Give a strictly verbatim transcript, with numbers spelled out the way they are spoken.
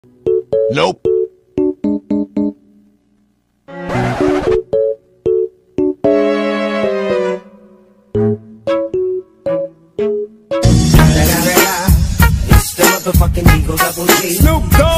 Nope. It's the motherfucking Eagle Double G. Snoop Dogg.